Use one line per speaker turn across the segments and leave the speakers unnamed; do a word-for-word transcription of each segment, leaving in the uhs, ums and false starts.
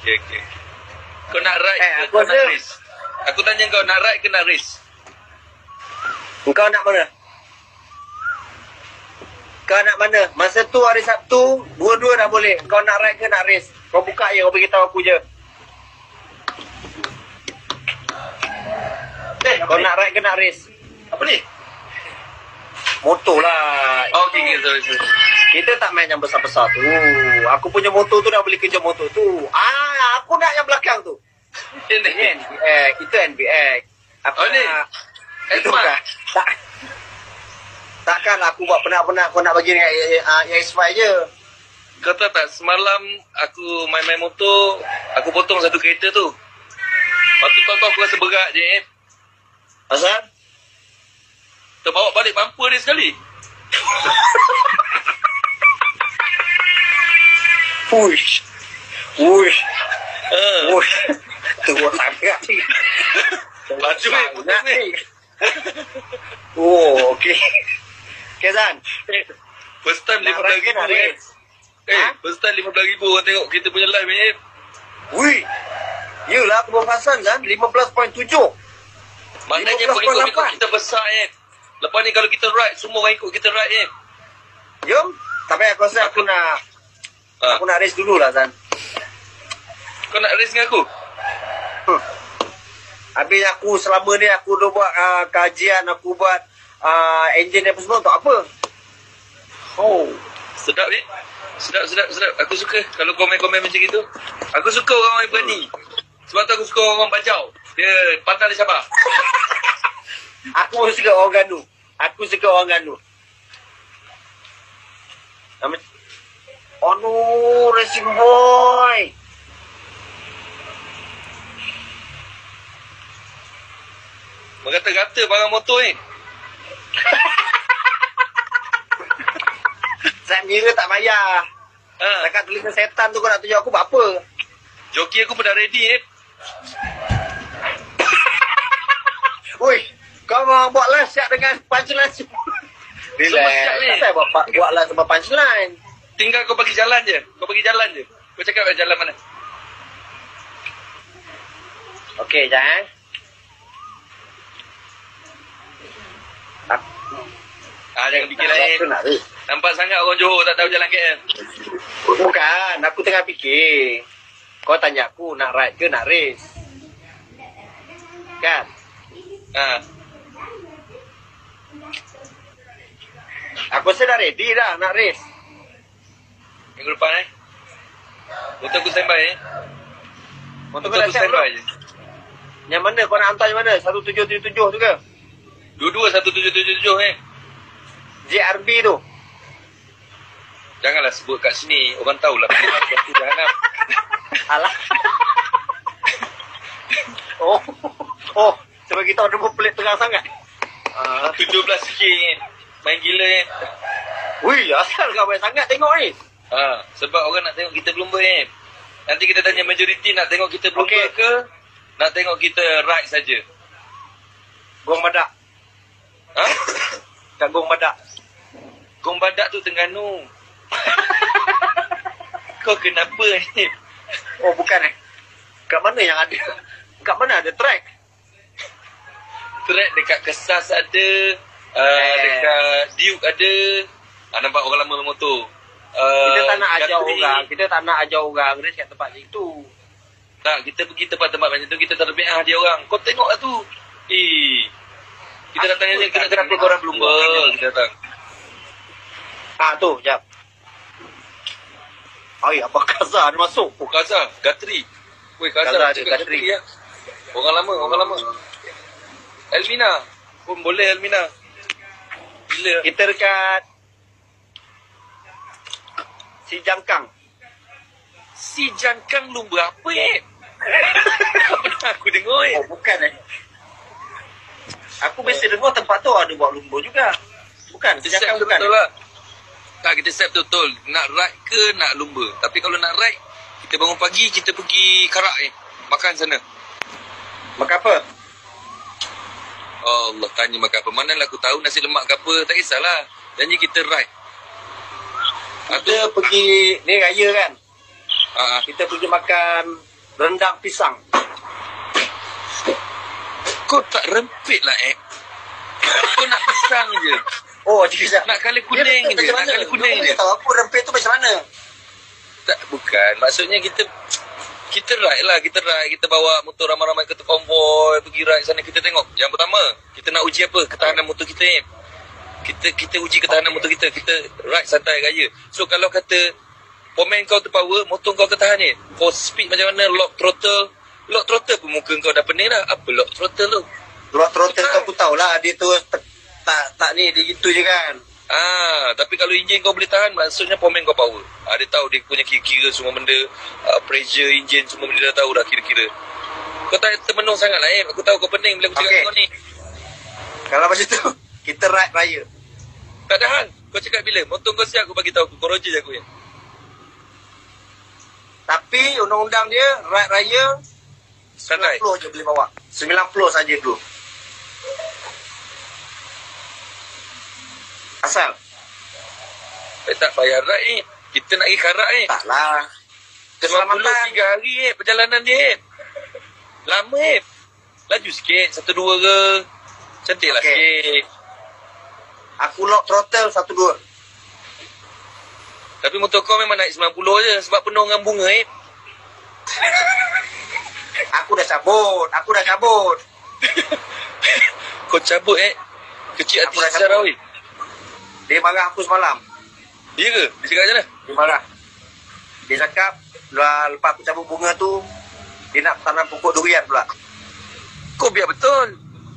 Okay, okay. Kau nak ride
Eh,
ke
aku
kau nak
rasa-
race? Aku tanya kau, nak ride ke nak race?
Kau nak mana? Kau nak mana? Masa tu hari Sabtu, dua-dua dah boleh. Kau nak ride ke nak race? Kau buka je, kau beritahu aku je.
Eh,
Kau nak ride ke nak race?
Apa ni?
Motor lah.
Oh, okay, okay, sorry, sorry.
Kita tak main yang besar-besar tu. Aku punya motor tu dah boleh kerja motor tu. Ah, aku nak yang belakang tu. Ini
Ini.
N B X. Itu N B X. Aku
Oh, ni?
nak... Itu
X-Mark.
bukan. Tak. Takkanlah aku buat penat-penat kau nak bagi dengan uh, X five je.
Kau tahu tak, semalam aku main-main motor, aku potong satu kereta tu. Waktu tu aku rasa berat je, eh.
Pasal?
Terbawa balik bumper dia sekali.
Push. Push.
Uh.
Push. Teruk sangat ni.
Laju, eh, putus ni.
Oh, okey. Okay, Zan.
First time
Nak
lima belas
ride ke
ribu,
nak
eh.
race?
Eh,
Ha?
first time lima belas ribu orang tengok kita punya live, eh.
Wih. Yelah, aku baru perasan, Zan. lima belas perpuluhan tujuh.
Maknanya
lima belas perpuluhan
pengikut-pengikut
lapan.
kita besar, eh. Lepas ni kalau kita ride, semua orang ikut kita ride, eh.
Jom. Tapi aku rasa aku nak...
Ha.
Aku nak race dululah, Zan.
Kau nak race dengan aku?
Hmm. Habis aku selama ni aku dah buat uh, kajian, aku buat uh, engine apa semua untuk apa? Oh.
Sedap, eh. Sedap, sedap, sedap. Aku suka kalau komen-komen macam gitu. Aku suka orang yang berani. Sebab tu aku suka orang bajau. Dia pantang dia sabar.
Aku suka orang gandu. Aku suka orang gandu. Nama... Oh no, racing boy.
Merata-rata barang motor ni.
Saya mengira tak payah.
Ha.
Dekat tulisan setan tu kau nak tunjuk aku buat apa?
Joki aku pun dah ready, eh.
Ui, kau mau buat live siap dengan punchline semua.
Semua siap ni.
Tak payah buat, buat live sama punchline.
Tinggal kau bagi jalan je. Kau bagi jalan je. Kau cakap jalan mana?
Okey, jangan.
Ah, jangan fikir lain.
Nak race.
Nampak sangat orang Johor tak tahu jalan K L.
Bukan, aku tengah fikir. Kau tanya aku nak ride ke nak race? Kan?
Ha.
Aku rasa dah ready dah nak race.
Minggu depan, eh. Motor aku standby, eh.
Motor
Motor
kau dah
aku
siap
standby
belum?
je.
Yang mana kau nak hantar yang mana? satu tujuh tujuh tujuh tu ke?
Dua-dua satu tujuh tujuh tujuh, eh.
J R B tu.
Janganlah sebut kat sini. Orang tahulah. Aku jahanam.
Alah. Oh. Oh. Sebab kita ada pelik terang sangat. Uh,
tujuh belas sikit, eh. Main gila, eh.
Wih, asal kau banyak sangat tengok ni.
Ha, sebab orang nak tengok kita berlumba, eh. Nanti kita tanya majoriti nak tengok kita berlumba,
Okey.
ke nak tengok kita ride saja.
Gong badak.
Ha?
Kat gong badak.
Gong badak tu Terengganu. Kau kenapa, eh?
Oh, bukan eh. Kat mana yang ada? Kat mana ada track?
Track dekat Kesas ada, uh,
Eh.
dekat Duke ada. Ah, nampak orang lama motor. Uh,
Kita tak nak ajar
Gatri.
orang. Kita tak nak ajar orang race kat tempat macam tu.
Tak, kita pergi tempat-tempat macam tu, kita terbiah dia orang. Kau tengok lah tu. Eh. Kita datang
Aku
ni,
tak
kenapa
kenal.
kau orang berlumba? Kita datang.
Ah tu, jap. Ai, apa Kaza ada masuk?
Oh, Kaza, Gatri. Weh, Kaza,
Kaza ada,
cakap
Gatri.
ya. Orang lama, orang lama. Elmina. Pun boleh Elmina. Gila.
Kita dekat Si Jangkang.
Si Jangkang lumba apa, eh? Tak pernah aku dengar, eh.
Oh, bukan eh. Aku biasa dengar tempat tu ada buat lumba juga. Bukan, Si
Kita set
Jangkang bukan.
betul lah. Tak, kita set betul-betul. Nak ride ke nak lumba. Tapi kalau nak ride, kita bangun pagi, kita pergi Karak, eh. Makan sana.
Makan apa?
Allah, tanya makan apa. Manalah aku tahu nasi lemak ke apa. Tak kisahlah. Janji kita ride.
Kita pergi, ni raya kan?
Ah, ah.
Kita pergi makan rendang pisang.
Kau tak rempit lah, eh. Kau nak pisang je.
Oh, cikgu.
Nak kali kuning je. Nak kali kuning je.
Tahu aku rempit tu macam mana?
Tak, bukan. Maksudnya kita... Kita ride lah. Kita ride. Kita bawa motor ramai-ramai ke konvoy. Pergi ride sana. Kita tengok. Yang pertama, kita nak uji apa? Ketahanan motor kita, eh. Kita kita uji ketahanan motor kita. Kita ride santai gaya. So, kalau kata... Pomen kau terpower, motor kau ketahan ni. For speed macam mana, lock throttle. Lock throttle pun muka kau dah pening dah. Apa lock throttle tu?
Lock throttle tu aku tahulah. Dia tu tak, tak, tak ni, dia gitu je kan.
Ah, tapi kalau enjin kau boleh tahan, maksudnya pomen kau power. Ah, dia tahu dia punya kira-kira semua benda. Uh, pressure enjin semua benda dah tahu dah kira-kira. Kau tak termenung sangat lah, eh. Aku tahu kau pening bila aku cakap okay. Kau ni.
Kalau macam tu, kita ride raya.
Tak ada hal. Kau cakap bila? Motor kau siap aku bagi tahu. Kau roger je aku ya.
Tapi undang-undang dia ride raya sembilan puluh je boleh bawa. sembilan puluh saja dulu. Asal?
Eh, tak payah ride ni. Kita nak pergi karak ni.
Taklah.
Keselamatan. tiga hari eh perjalanan dia. Lama eh. Laju sikit. Satu dua ke. Cantik lah okay. Sikit.
Aku lock throttle satu dua.
Tapi motor kau memang naik sembilan puluh je. Sebab penuh dengan bunga eh.
Aku dah cabut. Aku dah cabut.
Kau cabut eh. Kecil hati Sarah weh.
Dia marah aku semalam.
Iya ke? Dia cakap macam mana?
Dia marah. Dia cakap lepas aku cabut bunga tu, dia nak tanam pokok durian pula.
Kau biar betul.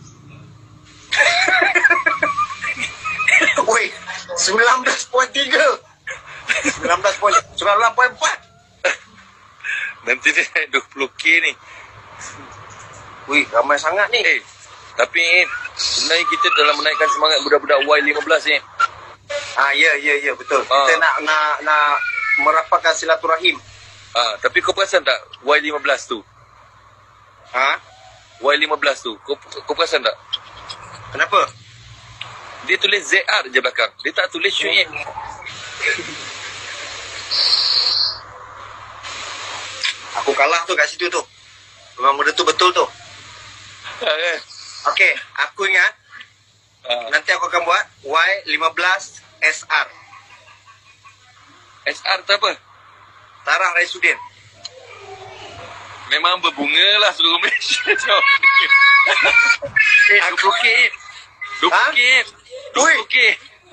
Weh, sembilan belas perpuluhan tiga. sembilan belas sembilan belas perpuluhan empat.
Nanti dia naik dua puluh K ni.
Wih, ramai sangat ni.
Eh, tapi sebenarnya kita dalam menaikkan semangat budak-budak Y lima belas ni.
Ah, ya, ya, ya, betul.
Ah.
Kita nak nak nak merapatkan silaturahim.
Ah, tapi kau perasan tak Y lima belas tu?
Ha?
Y lima belas tu. Kau kau perasan tak?
Kenapa?
Dia tulis Z R je belakang. Dia tak tulis Syuib.
Aku kalah tu kat situ tu. Memang benda tu betul tu.
Eh.
Okey, aku ingat.
Uh.
Nanti aku akan buat Y lima belas S R.
S R tu apa?
Tarah Raisuddin.
Memang berbunga lah seluruh Malaysia. Eh, dua puluh K. dua puluh K. dua puluh K.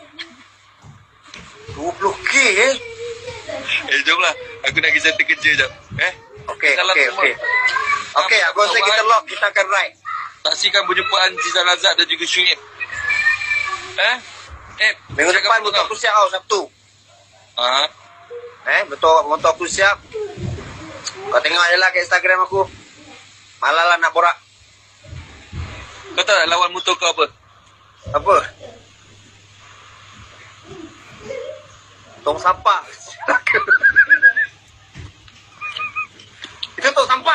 dua puluh K eh?
Eh, jomlah. Aku nak pergi settle kerja jap. Eh?
Okey, okey, okey. Okey, aku rasa kita lock, kita akan ride.
Saksikan perjumpaan Zizal Azad dan juga Syuib. Eh? Eh,
minggu depan motor aku siap tau, Sabtu.
Ha?
Eh, betul motor aku siap. Kau tengok je lah ke Instagram aku. Malah lah nak borak.
Kau tahu tak lawan motor kau apa?
Apa? Tong sampah. Itu tong sampah.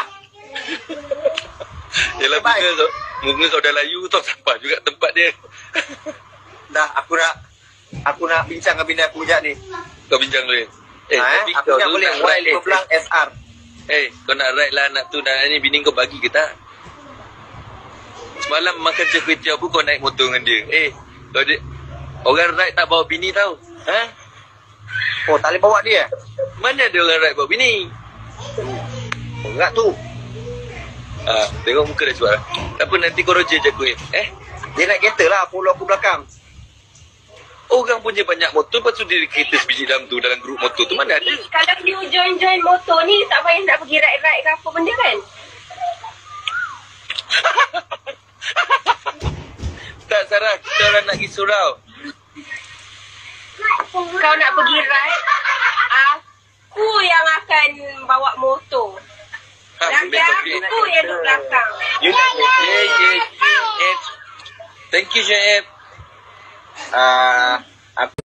Yalah, okay, bunga tu. Bunga kau dah layu, tong sampah juga tempat dia.
Dah, aku nak aku nak bincang dengan bini aku sekejap ni.
Kau bincang dulu. Eh,
ha, eh? Aku nak boleh Y lima belas S R.
Eh, kau nak ride lah anak tu dan ni bini kau bagi ke tak? Semalam makan cek kuih pun kau naik motor dengan dia. Eh, kau dia, orang ride tak bawa bini tau. Ha?
Oh, tak boleh bawa dia?
Mana ada orang ride bawa bini?
Enggak tu.
Ah, tengok muka dah cuba. Tak apa, nanti kau roger je kuih. Eh?
Dia naik kereta lah, follow aku belakang.
Orang punya banyak motor, lepas tu dia kereta sebiji dalam tu, dalam grup motor tu, mana ada?
Kalau you join-join motor ni, tak payah nak pergi ride-ride ke apa benda kan?
Tak, Sarah, kita orang nak pergi surau.
Kau nak pergi ride, aku yang akan bawa motor.
Ha,
Dan aku yang duduk belakang.
You nak yeah, yeah, yeah. Thank you, Syed.
Ah, uh, aku